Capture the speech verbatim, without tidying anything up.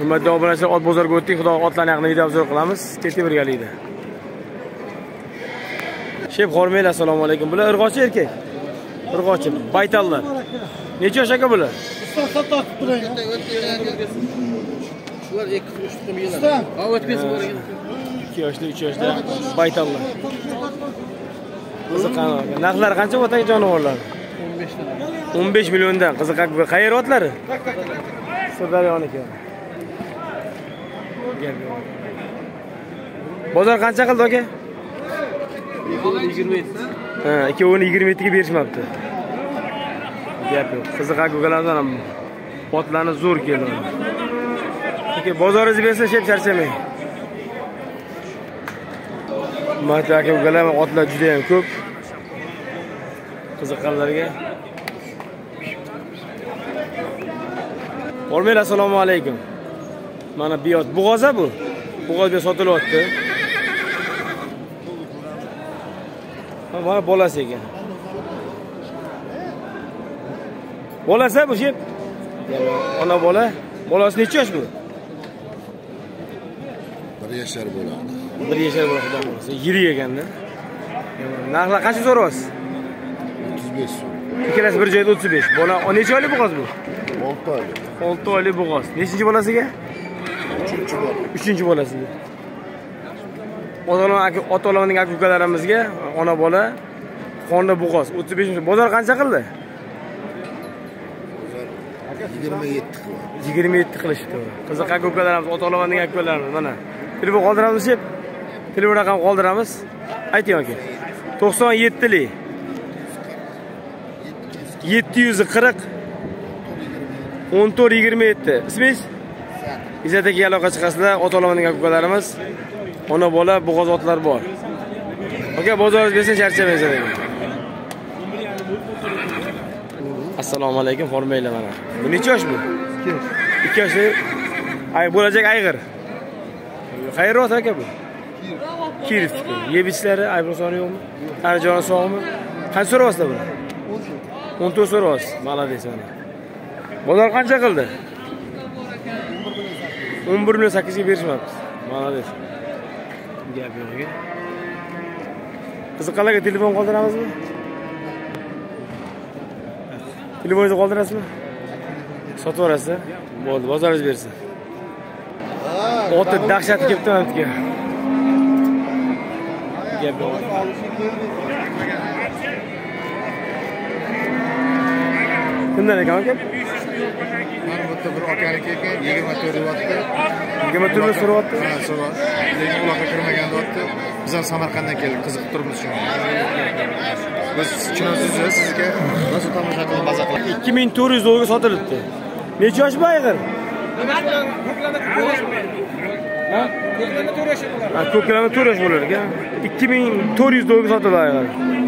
Hurmatli obunachilar, ot bozoriga o'tdik. Xudo otlarni haqida video obzor qilamiz. Keting birgalikda. Shep Xormeylar, assalomu alaykum. Bular irg'ochi erkak. Irg'ochi, baytallar. Necha yosh aka bular? Usta sotib turang. Shular ikki uch tuxum yillar. Ha, o'tib bo'lgan. ikki yoshli, uch yoshli baytallar. Qiziqan. Narxlari qancha o'tay jonivorlar? o'n besh dan. o'n besh milliondan. Qiziqak. Qayerga otlari? Sirdaryoniki. Bozor qancha qildi aka? yigirma yetti. Ha, ikkovini yigirma yetti ga berishmabdi. Gap yo'q. Qiziqak ukalardan ham otlarni zo'r keldi. Aka, bozoringiz bersa shep charchamang. Mahta aka ukalar otlar juda ham ko'p. Qiziqqanlarga. Xormeylar, assalomu alaykum. Mana biyot bug'oza bu. Bug'ozga sotilyapti. Mana bolasi ekan. Bolasi bu shep. Ona bola. Bolasi necha yosh bu? bir yashar bo'ladi. bir yashar bo'ladi, xudo bo'lsa. Yirik ekanda. Narxlar qancha so'rayapsiz? o'ttiz besh so'm. Ikkalasi bir joyda o'ttiz besh. Bola necha oylik bug'oz bu? olti oylik. olti oylik bug'oz. Nechinchi bolasiga? uchinchi bola. uchinchi bolasiga. Ota-ona aka, ota-onaning aka ukalarimizga ona bola qonda bug'oz o'ttiz besh ming. Bozor qancha qildi? yigirma yetti qiladi. yigirma yetti qilishdi. Qiziq aka ukalarimiz, ota-onaning aka ukalarimiz mana. Telefon qoldiramiz deb. Telefon raqam qoldiramiz. Ayting aka. to'qson yetti lik yetti yuz qirq o'n to'rt yigirma yetti. Ismingiz? Izzat aka aloqa chiqasizlar. Ota-onaning aka ukalarimiz, ona bola bug'oz otlar bor. Aka, bozoringiz bersa charchamaysiz aka. Assalomu alaykum, Xormeylar mana. Bu necha yosh bu? ikki yoshli. Ay, bo'lajak ayg'ir. Qayerda ot aka bu? Kirov. Yeb ichlari, aybi soni yo'qmi? Qani joni sog'mi? Qancha so'rayapsizlar buni? o'n to'rt so'rayapsiz. Malades mana. Bozor qancha qildi? o'n bir million sakkiz ga berishmabdi. Malades. Gap yo'q aka. Qiziqqanlarga telefon qoldiramizmi? Telefoningizni qoldirasizmi? Sotib yuborasiz. Bo'ldi, bozoringiz bersin. Oti dahshat kelibdi menga. Gap yo'q. Kimdan ekan aka? Mana bu yerda bir okaniki ekan, yigirma to'rt deyapti. yigirma to'rt so'rayapti. Ha, so'rayapti. Lekin uloqqa kirmagan deyapti. Biz ham Samarqanddan keldik, qiziqib turibmiz shu. Biz tushunasizmi sizga? Nasıl tomosha qilib baza qilib. ikki ming to'rt yuz dollarga sotilibdi. Necha yosh bu ayg'ir? Ha? Ko'klami to'rt yosh bo'lar ekan. ikki ming to'rt yuz dollarga sotiladi ayg'ir.